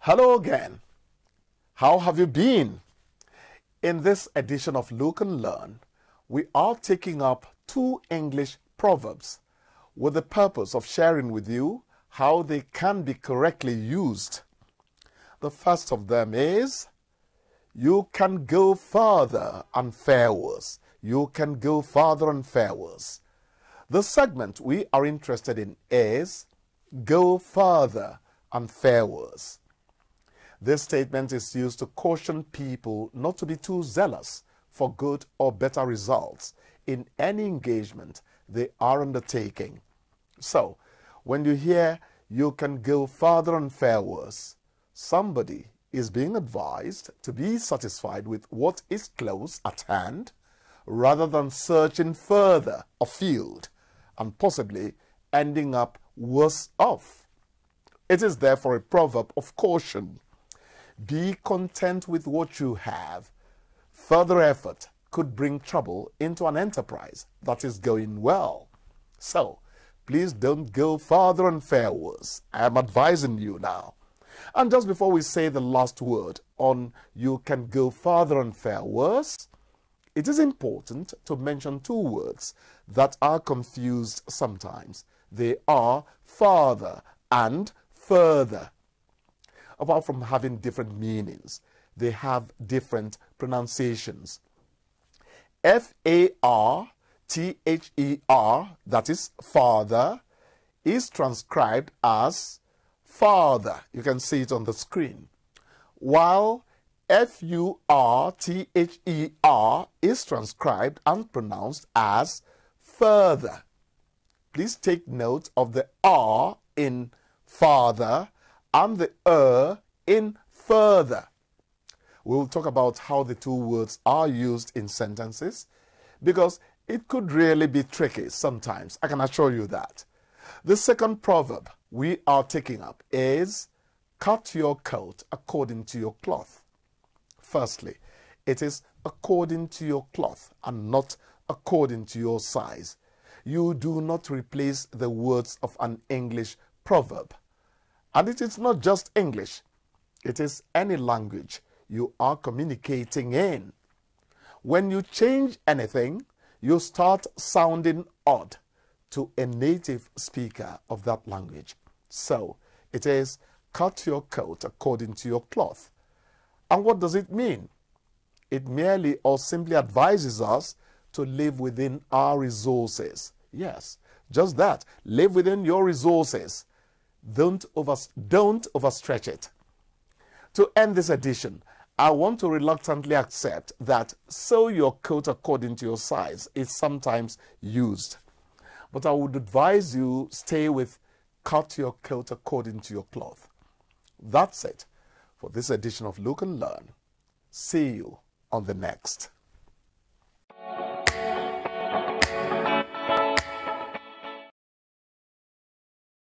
Hello again. How have you been? In this edition of Look and Learn, we are taking up 2 English proverbs with the purpose of sharing with you how they can be correctly used. The first of them is, you can go further and fare worse. You can go farther and fare worse. The segment we are interested in is, go further and fare worse. This statement is used to caution people not to be too zealous for good or better results in any engagement they are undertaking. So, when you hear you can go further and fare worse, somebody is being advised to be satisfied with what is close at hand rather than searching further afield and possibly ending up worse off. It is therefore a proverb of caution. Be content with what you have. Further effort could bring trouble into an enterprise that is going well. So, please don't go further and fare worse. I am advising you now. And just before we say the last word on you can go further and fare worse, it is important to mention 2 words that are confused sometimes. They are farther and further. Apart from having different meanings, they have different pronunciations. F-A-R-T-H-E-R, that is father, is transcribed as father. You can see it on the screen. While F-U-R-T-H-E-R is transcribed and pronounced as further. Please take note of the R in father and the in further. We will talk about how the 2 words are used in sentences because it could really be tricky sometimes. I can assure you that. The second proverb we are taking up is, cut your coat according to your cloth. Firstly, it is according to your cloth and not according to your size. You do not replace the words of an English proverb. And it is not just English. It is any language you are communicating in. When you change anything, you start sounding odd to a native speaker of that language. So, it is cut your coat according to your cloth. And what does it mean? It merely or simply advises us to live within our resources. Yes, just that. Live within your resources. Don't overstretch it. To end this edition, I want to reluctantly accept that sew your coat according to your size is sometimes used. But I would advise you stay with cut your coat according to your cloth. That's it for this edition of Look and Learn. See you on the next.